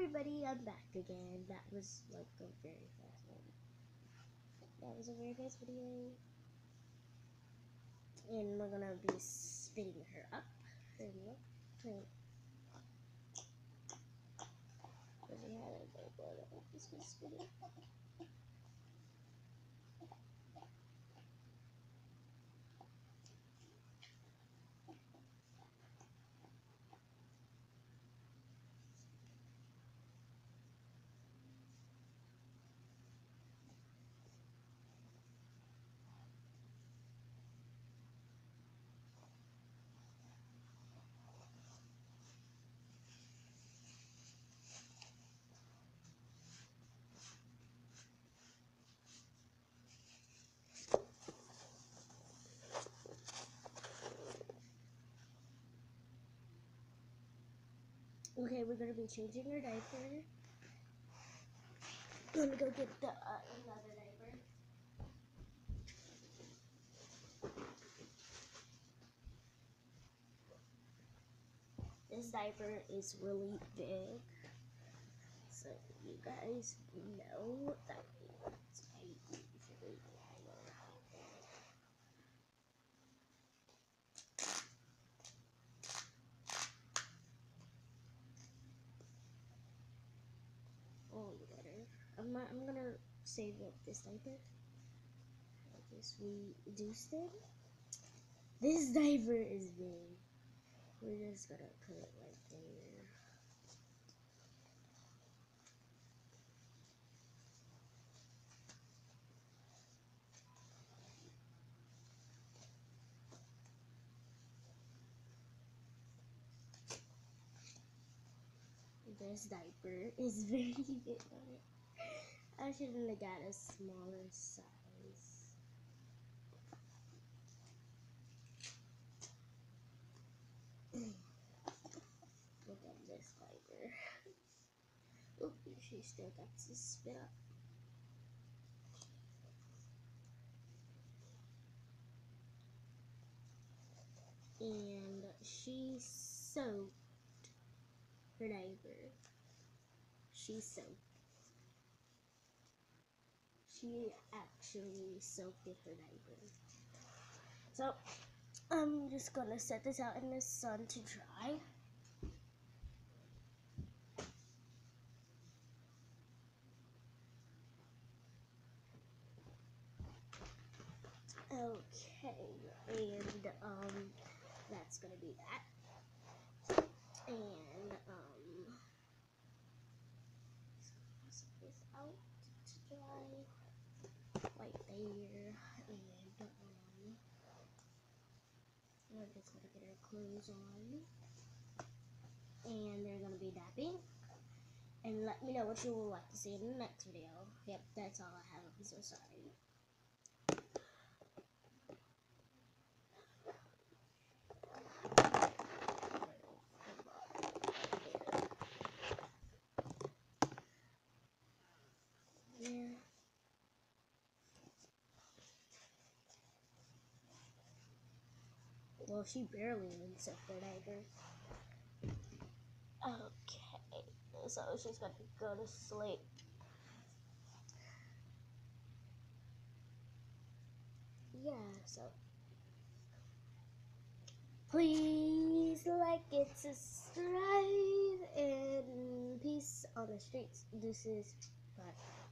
everybody, I'm back again. That was like a very fast one. That was a very fast video. And we're gonna be spitting her up. Does he have a billboard? This was spitting. Okay, we're gonna be changing her diaper. Let me go get the another diaper. This diaper is really big, so you guys know that it's a usually I'm gonna save up this diaper. I just reduced it. This diaper is big. We're just gonna put it right there. This diaper is very big on it. I shouldn't have got a smaller size. Look at this diaper. Oop, she still got to spit up. And she soaked her diaper. She actually soaked her diaper. So I'm just gonna set this out in the sun to dry. Okay, and that's gonna be that. And just set this out to dry right there. And we're just gonna get our clothes on. And they're gonna be dapping. And let me know what you would like to see in the next video. Yep, that's all I have. I'm so sorry. Yeah. Well, she barely wins up her diaper. Okay, so she's gonna go to sleep. Yeah, so please like it, subscribe, and peace on the streets. Deuces. Bye.